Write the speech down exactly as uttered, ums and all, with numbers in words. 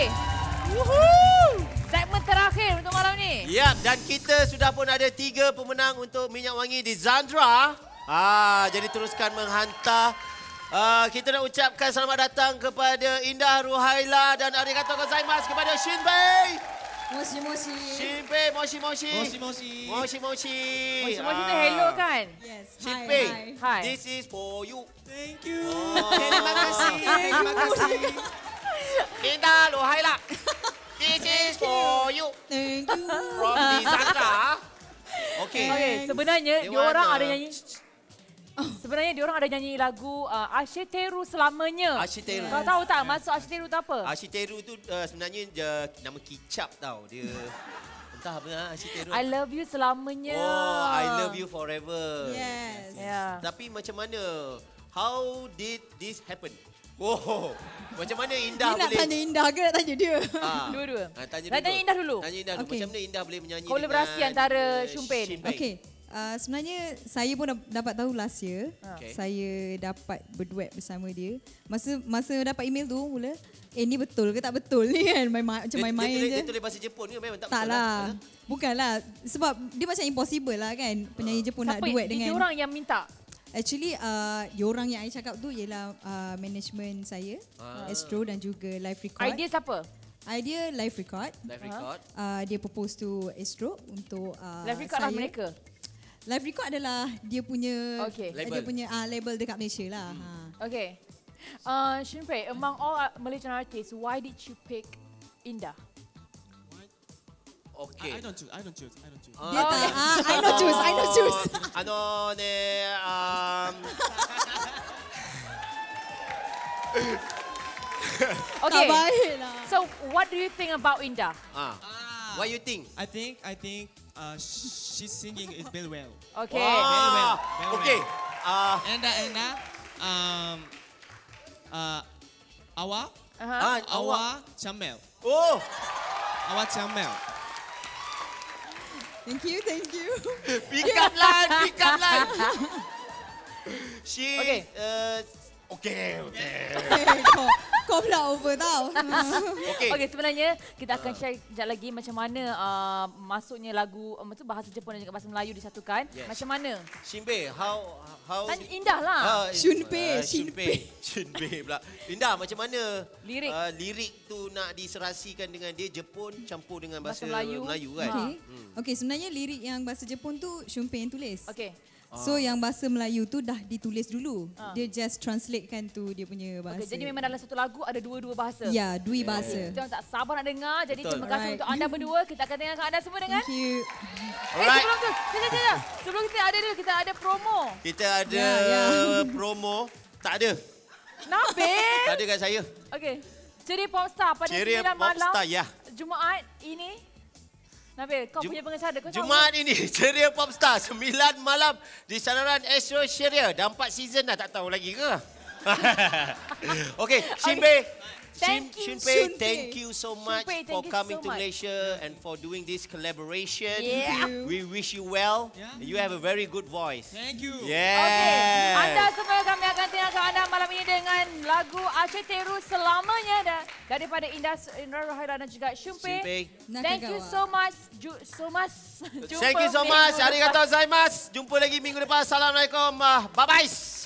Okey. Woohoo! Segmen terakhir untuk malam ni. Ya, dan kita sudah pun ada tiga pemenang untuk minyak wangi di Zandra. Ah, jadi teruskan menghantar. Uh, kita nak ucapkan selamat datang kepada Indah Ruhaila dan arigatou gozaimasu kepada Shinbei. Moshi moshi. Shinbei, moshi moshi. Moshi moshi. Moshi moshi. Moshi moshi tu hello kan? Yes. Shinbei, Hi, hi. Hai. this is for you. Thank you. Oh. Terima kasih. Terima kasih. Indah Ruhaila, this is for you. Thank you. From the Zandra. Okay. Okey, sebenarnya Dia diorang warna. ada nyanyi Sebenarnya diorang ada nyanyi lagu uh, Ashiteru selamanya. Ashiteru. Kau tahu tak maksud Ashiteru tu apa? Ashiteru tu uh, sebenarnya uh, nama kicap tau. Dia entah apa lah Ashiteru. I love you selamanya. Oh, I love you forever. Yes. Ya. Tapi macam mana? How did this happen? Oh, macam mana Indah Ni nak boleh? tanya Indah ke nak tanya dia? Ah, Dua-dua. ah, tanya Nak dulu. tanya Indah dulu? Tanya Indah dulu. Okey. Macam mana Indah boleh menyanyi Kolaborasi dengan antara uh, Shumpei ni. Shinbei? Okey. Uh, sebenarnya saya pun dap- dapat tahu last year. Okay. Saya dapat berduet bersama dia. Masa masa dapat email tu mula, eh ni betul ke tak betul ni kan? Main, main, macam Dia, main-main dia, tulis, je. dia tulis bahasa Jepun ke memang tak, Tak betul lah. Bukanlah. Sebab dia macam impossible lah kan. Penyanyi Jepun nak Siapa duet yang- dengan... diorang yang minta? Actually, uh, diorang yang saya cakap tu ialah uh, management saya, Ah. Astro dan juga Live Record. Idea siapa? Idea Live Record. Live record. Uh, dia propose to Astro untuk uh, Live record saya. lah mereka. Live Record adalah dia punya Okay. uh, dia Label. punya uh, label dekat Malaysia lah. Hmm. Ha. Okay. Uh, Shinpei, among all uh, Malaysian artists, why did you pick Indah? Okay. I, I don't choose. I don't choose. I don't choose. Ah, Dia tak, ah, I know choose, I know choose. Ano ne um Okay. Tak baik lah. So, what do you think about Indah? ah. What you think? I think I think uh, she's singing is very well. Okay. Wah. Very well, very Okay. well. Ah, And uh, and uh, um uh Awa Uh-huh. ah, awak. Awa Chamel. Oh, Awa Chamel. Thank you, thank you. pick up line, pick up line. She Okay. uh, okay, okay. Eh, kau, kau pula over tau. Okay. Okay, sebenarnya kita akan share sekejap lagi macam mana uh, masuknya lagu, uh, maksud bahasa Jepun dan juga bahasa Melayu disatukan. Yes. Macam mana? Shinbei, how how Tanya Indah lah. Ah, Shunpei, ah, Shunpei. Shunpei pula. Indah, macam mana Lirik. uh, lirik tu nak diserasikan dengan dia Jepun campur dengan bahasa, Bahasa Melayu. Melayu kan? Ha. Okay. Okay, sebenarnya lirik yang bahasa Jepun tu Shumpei yang tulis. Okay. So yang bahasa Melayu tu dah ditulis dulu. Ah. Dia just translatekan tu dia punya bahasa. Okay, jadi memang dalam satu lagu ada dua-dua bahasa. Ya, dua bahasa. Kita orang tak sabar nak dengar. Jadi Betul. terima kasih Alright. untuk anda berdua. Kita akan dengarkan anda semua dengan... Thank you. Eh, Alright. sebelum tu, sekejap, sekejap. Sebelum kita ada dulu, kita ada promo. Kita ada Ya, ya. promo. Tak ada. Nabil. Tak ada kat saya. Okey. Ceria Popstar pada Ceria sembilan malam Popstar, ya. Jumaat ini. Nabil, kau Jum- punya pengacara. Kau tahu Jumaat ini, Ceria Popstar. sembilan malam di saluran Astro Ceria. Dah empat season dah, tak tahu lagi ke? Okey, Shinbei. Thank you, Shinbei, Shunpei. thank you so much Shunpei, thank for you coming so to much. Malaysia and for doing this collaboration. Yeah. We wish you well. Yeah. You have a very good voice. Thank you. Yeah. Okey, anda semua kami akan dengarkan anda malam ini dengan lagu Ashiteru selamanya dan daripada Indah Indra Ruhaila dan juga Shumpei. Shinpei. Thank you so much. Ju, so much. Thank you so much. Arigatou gozaimasu. Jumpa lagi minggu depan. Assalamualaikum. Bye bye.